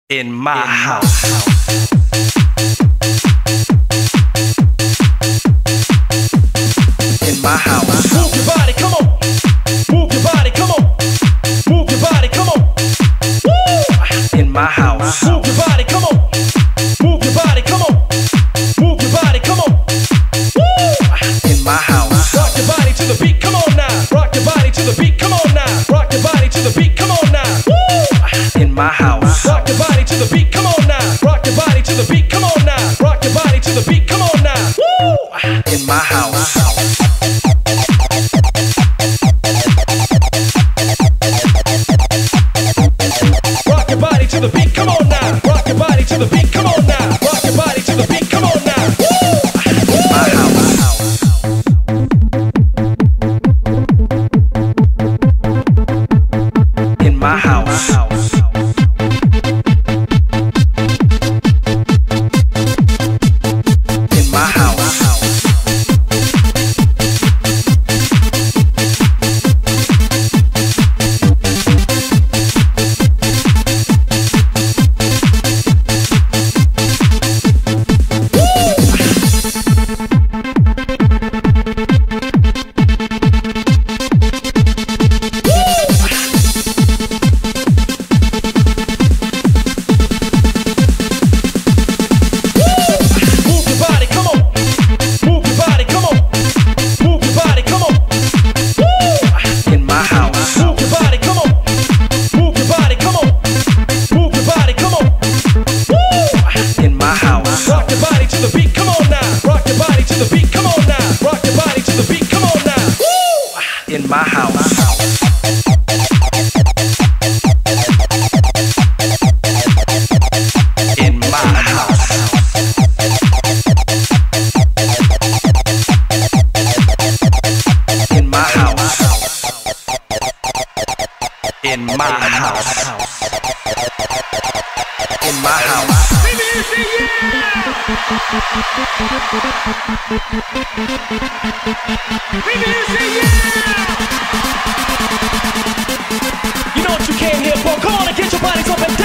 in my house. In my house. Move your body, come on. Move your body, come on. Move your body, come on. Woo! In my house. Move your body, come on. Move your body, come on. Move your body, come on. Woo! In my house. Rock your body to the beat, come on now. Rock your body to the beat, come on now. Rock your body to the beat, come on now. Woo! In my house. Rock your body to the beat, come on now. Rock your body to the beat, come on now. Rock your body to the beat, come on now. Woo! In my house. Rock your body to the beat, come on now. Rock your body to the beat, come on now. Rock your body to the beat, come on now. Woo! In my house. In my house. In my house. In my house. In my house. In my house. In my house. In my house. You know what you came here for? Come on and get your bodies up and